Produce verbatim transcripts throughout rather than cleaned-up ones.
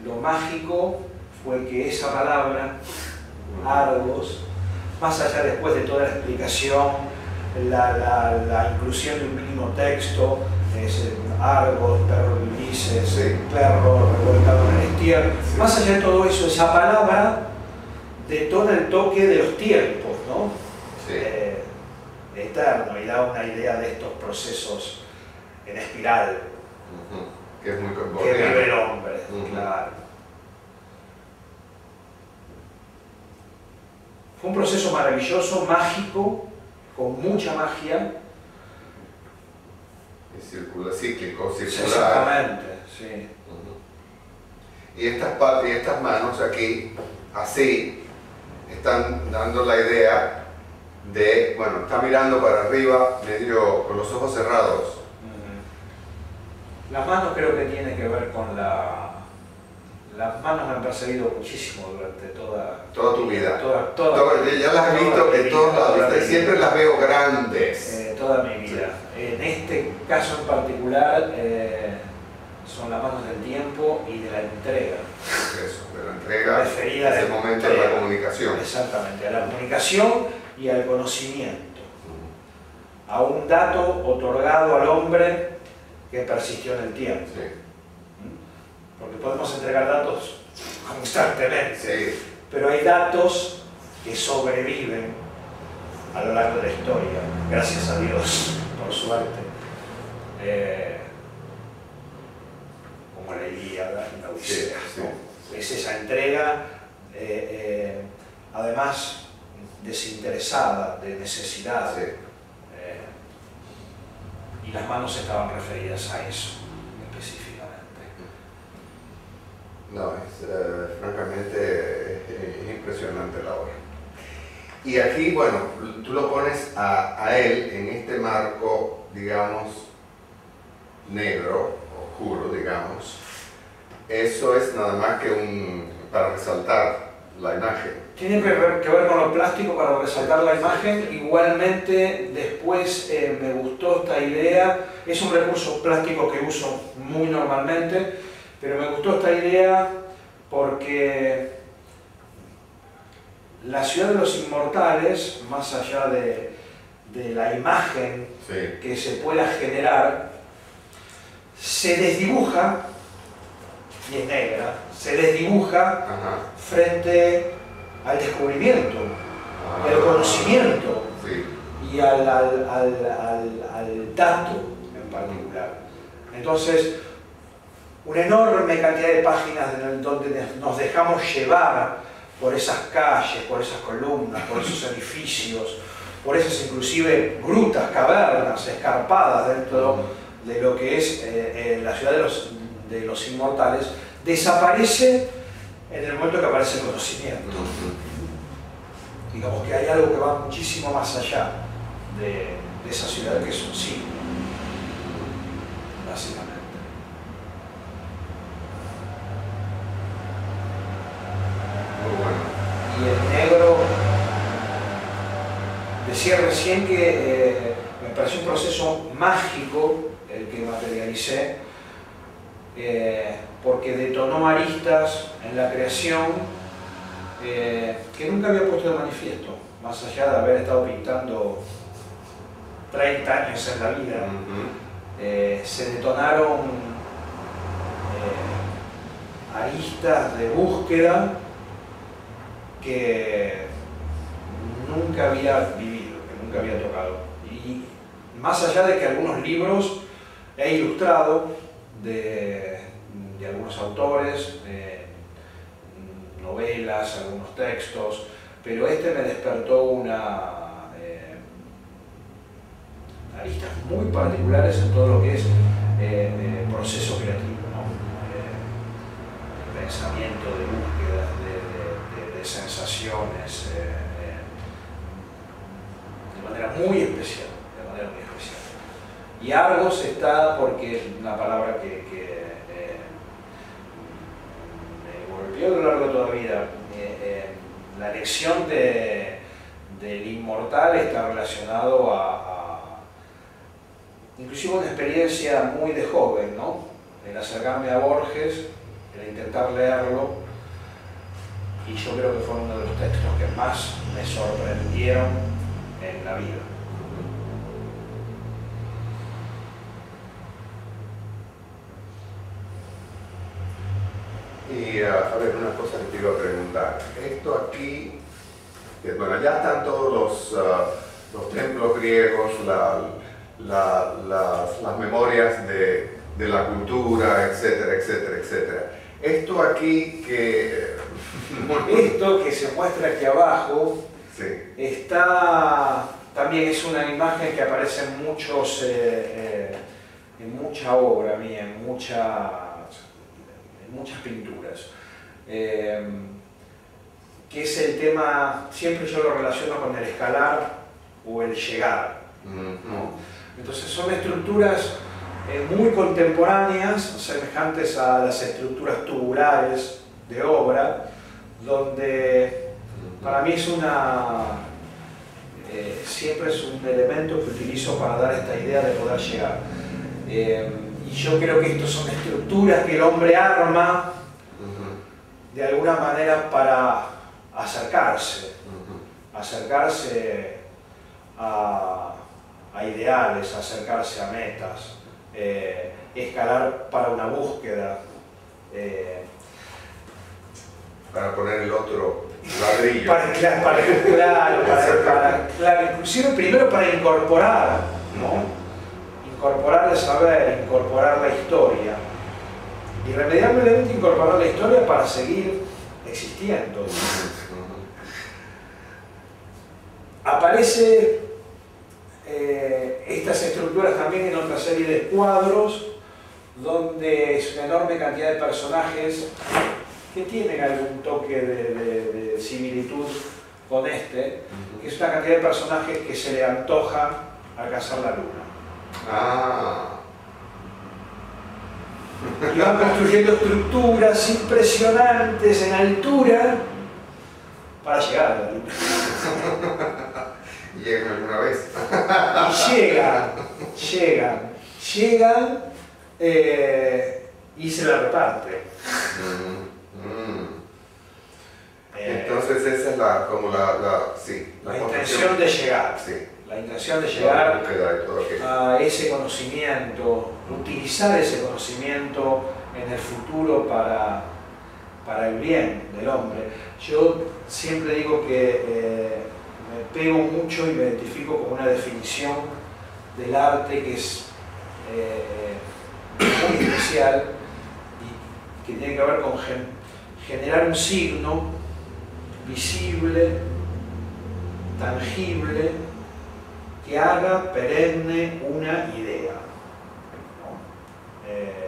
lo mágico fue que esa palabra, Argos, más allá después de toda la explicación, la, la, la inclusión de un mínimo texto, es Argos, perro de Ulises, sí. perro revolcado en el estier, sí. más allá de todo eso, esa palabra detona el toque de los tiempos, ¿no? Sí. Eh, eterno, y da una idea de estos procesos en espiral. Uh-huh. Que es muy que vive el hombre, uh-huh. claro. Fue un proceso maravilloso, mágico, con mucha magia. Y circula, cíclico, circular. Exactamente, sí. Uh-huh. Y estas, y estas manos aquí, así, están dando la idea de, bueno, está mirando para arriba, medio con los ojos cerrados. Uh-huh. Las manos creo que tiene que ver con la... Las manos me han perseguido muchísimo durante toda... Toda tu vida. Toda, toda, toda, ya las has visto en todos lados, siempre las veo grandes. Eh, toda mi vida. Sí. En este caso en particular, eh, son las manos del tiempo y de la entrega. Eso, de la entrega, referida es el momento de la comunicación. Exactamente, a la comunicación y al conocimiento. A un dato otorgado al hombre que persistió en el tiempo. Sí. Porque podemos entregar datos constantemente, sí. pero hay datos que sobreviven a lo largo de la historia, gracias a Dios, por suerte. Eh, como la Ilíada y la Odisea, sí, ¿no? sí. Es esa entrega, eh, eh, además desinteresada, de necesidad, sí. eh, y las manos estaban referidas a eso. No, es uh, francamente es, es impresionante la obra. Y aquí, bueno, tú lo pones a, a él en este marco, digamos, negro, oscuro, digamos. Eso es nada más que un, para resaltar la imagen. Tiene que ver, que ver con lo plástico para resaltar la imagen. Igualmente, después eh, me gustó esta idea. Es un recurso plástico que uso muy normalmente. Pero me gustó esta idea porque la ciudad de los inmortales, más allá de, de la imagen sí. que se pueda generar, se desdibuja, y es negra, se desdibuja Ajá. frente al descubrimiento, ah, al conocimiento sí. y al, al, al, al, al dato en particular. Entonces, una enorme cantidad de páginas donde nos dejamos llevar por esas calles, por esas columnas, por esos edificios, por esas inclusive grutas, cavernas, escarpadas dentro de lo que es eh, eh, la ciudad de los, de los inmortales, desaparece en el momento que aparece el conocimiento. Digamos que hay algo que va muchísimo más allá de, de esa ciudad, que es un signo, básicamente. Y el negro, decía recién que eh, me pareció un proceso mágico el que materialicé, eh, porque detonó aristas en la creación eh, que nunca había puesto de manifiesto, más allá de haber estado pintando treinta años en la vida. Uh-huh. eh, se detonaron eh, aristas de búsqueda que nunca había vivido, que nunca había tocado. Y más allá de que algunos libros he ilustrado de, de algunos autores, de novelas, algunos textos, pero este me despertó una eh, aristas muy particulares en todo lo que es eh, eh, proceso creativo, ¿no? Eh, el pensamiento de búsqueda, de de sensaciones eh, eh, de manera muy especial, de manera muy especial. Y Argos está porque es una palabra que, que eh, me golpeó a lo largo de toda la vida. Eh, eh, la lección de, del inmortal está relacionado a, a inclusive una experiencia muy de joven, ¿no? El acercarme a Borges era intentar leerlo, y yo creo que fue uno de los textos que más me sorprendieron en la vida. Y uh, a ver, una cosa que te iba a preguntar. Esto aquí, que, bueno, ya están todos los, uh, los templos griegos, la, la, las, las memorias de, de la cultura, etcétera, etcétera, etcétera. Esto aquí que... Esto que se muestra aquí abajo, sí, está, también es una imagen que aparece en, muchos, eh, eh, en mucha obra mía, en mucha... muchas pinturas, eh, que es el tema, siempre yo lo relaciono con el escalar o el llegar, ¿no? Entonces son estructuras eh, muy contemporáneas, semejantes a las estructuras tubulares de obra, donde para mí es una, eh, siempre es un elemento que utilizo para dar esta idea de poder llegar. Eh, Y yo creo que estas son estructuras que el hombre arma de alguna manera para acercarse, acercarse a, a ideales, acercarse a metas, eh, escalar para una búsqueda. Eh, para poner el otro ladrillo. Para, claro, para, claro, para, para, claro, inclusive primero para incorporar, ¿no? Incorporar el saber, incorporar la historia, irremediablemente incorporar la historia para seguir existiendo. Aparece eh, estas estructuras también en otra serie de cuadros, donde es una enorme cantidad de personajes que tienen algún toque de, de, de similitud con este, que es una cantidad de personajes que se le antoja alcanzar la luna. Ah. Y van construyendo estructuras impresionantes en altura para llegar a la luna. ¿Y llegan alguna vez? Y llegan, llegan, llegan eh, y se la reparten. Mm, mm. eh, Entonces esa es la, como la, la, sí, la, la intención de llegar. Sí. La intención de llegar a ese conocimiento, utilizar ese conocimiento en el futuro para, para el bien del hombre. Yo siempre digo que eh, me pego mucho y me identifico con una definición del arte que es eh, muy especial y que tiene que ver con gen generar un signo visible, tangible, que haga perenne una idea, ¿no? Eh,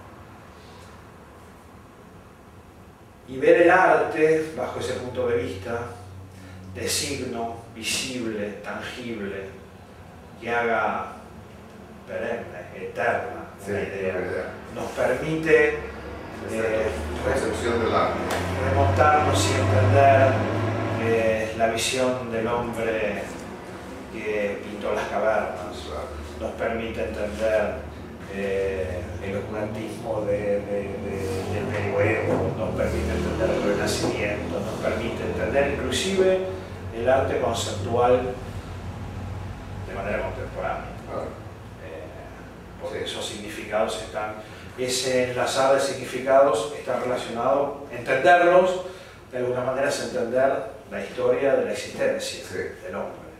y ver el arte bajo ese punto de vista de signo visible, tangible, que haga perenne, eterna una sí, idea, nos permite eh, recepción del arte, remontarnos y entender eh, la visión del hombre que pintó las cavernas, nos permite entender eh, el oscurantismo de, de, de, del medioevo, nos permite entender el renacimiento, nos permite entender inclusive el arte conceptual de manera contemporánea. Eh, porque esos significados están, ese enlazado de significados está relacionado, entenderlos de alguna manera es entender la historia de la existencia sí. del hombre.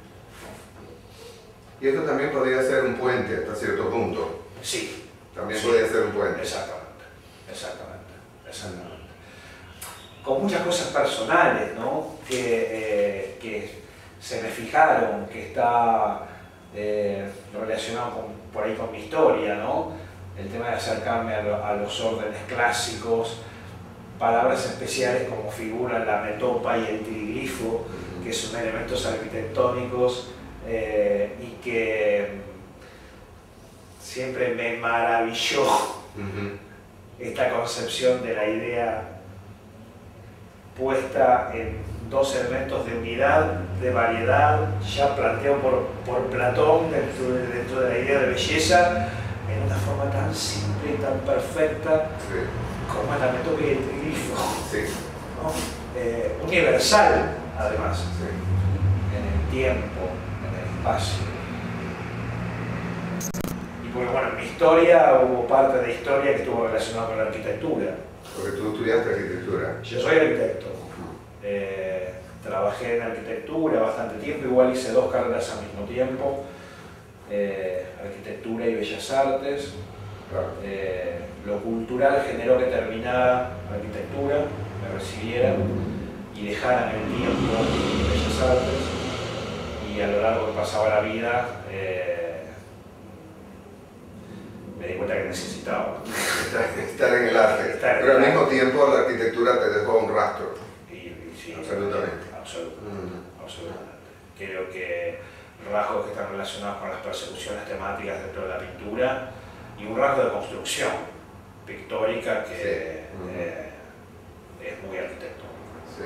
Y esto también podría ser un puente hasta cierto punto. Sí. También sí. podría ser un puente. Exactamente, exactamente, exactamente. Con muchas cosas personales, ¿no? Que, eh, que se me fijaron, que está eh, relacionado con, por ahí con mi historia, ¿no? El tema de acercarme a, lo, a los órdenes clásicos, palabras especiales como figuran la metopa y el triglifo, que son elementos arquitectónicos eh, y que siempre me maravilló uh-huh. esta concepción de la idea puesta en dos elementos de unidad, de variedad, ya planteado por, por Platón dentro de, dentro de la idea de belleza, en una forma tan simple y tan perfecta, sí. como es la metodología del triglifo, Sí. ¿no? Eh, universal, además, Sí. en el tiempo, en el espacio. Y porque, bueno, en mi historia hubo parte de historia que estuvo relacionada con la arquitectura. Porque tú estudiaste arquitectura. Yo soy arquitecto. Eh, trabajé en arquitectura bastante tiempo, igual hice dos carreras al mismo tiempo. Eh, arquitectura y bellas artes. Claro. Eh, lo cultural generó que terminara arquitectura, me recibiera y dejara en el tiempo bellas artes, y a lo largo que pasaba la vida eh, me di cuenta que necesitaba Estar en el arte. Estar en Pero al el mismo arte. tiempo la arquitectura te dejó un rastro. y, y sí, Absolutamente. absolutamente, Mm. absolutamente. Creo que rasgos que están relacionados con las persecuciones temáticas dentro de la pintura y un rasgo de construcción pictórica que Sí. Mm. eh, es muy arquitectónico. Sí.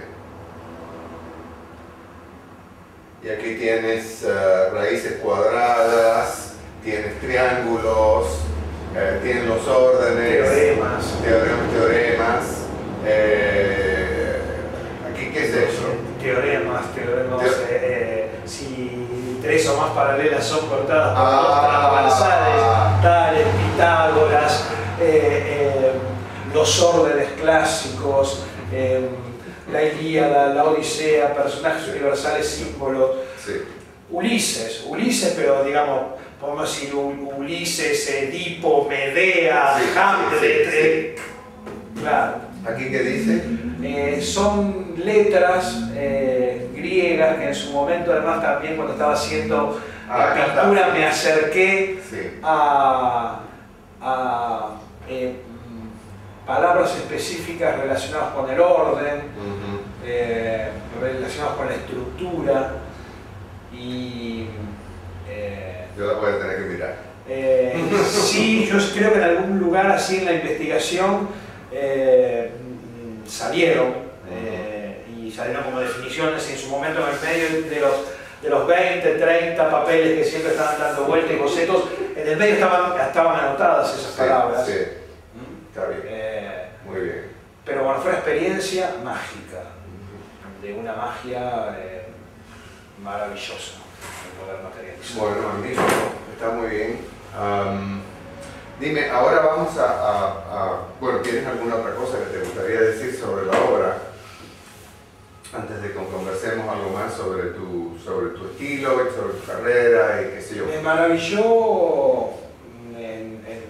Y aquí tienes eh, raíces cuadradas, tienes triángulos, eh, tienes los órdenes, Teoremas. teoremas, teoremas. Eh, aquí, ¿qué es eso? Teoremas, teoremas, Teo- eh, eh, si tres o más paralelas son cortadas por Ah. dos transversales, tales, Pitágoras, eh, eh, los órdenes clásicos, eh, la Ilíada, la Odisea, personajes universales, símbolos. Sí. Ulises, Ulises, pero digamos, podemos decir U- Ulises, Edipo, Medea, Sí, Hamlet, sí, sí, eh, claro. ¿Aquí qué dice? Eh, son letras eh, griegas que en su momento, además, también cuando estaba haciendo Ah, la acá está. pintura me acerqué Sí. a, a eh, mm, palabras específicas relacionadas con el orden, Ujú. eh, relacionadas con la estructura y eh, Yo la voy a tener que mirar. eh, sí, yo creo que en algún lugar así en la investigación eh, mm, salieron eh, y salieron como definiciones, y en su momento en el medio de los, de los veinte, treinta papeles que siempre estaban dando vueltas y bocetos, en el medio estaban, estaban anotadas esas Sí, palabras. sí, ¿Mm? está bien. Eh, Muy bien. pero bueno, fue una experiencia mágica, de una magia eh, maravillosa, el poder materializar. Bueno, magnífico, está muy bien. Am, dime, ahora vamos a, a- a- Bueno, ¿tienes alguna otra cosa que te gustaría decir sobre la obra? Antes de que conversemos algo más sobre tu, sobre tu estilo, y sobre tu carrera y qué sé yo. Me maravilló en, en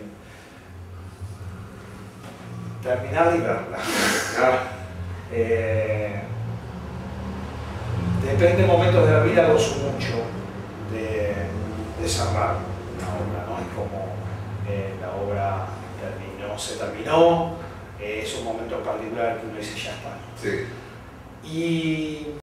terminar y verla. Ah, Eh, depende de momentos de la vida, gozo mucho de, de cerrar una obra, ¿no? Es como eh, la obra terminó, se terminó, eh, es un momento particular que uno dice ya está. sí. Y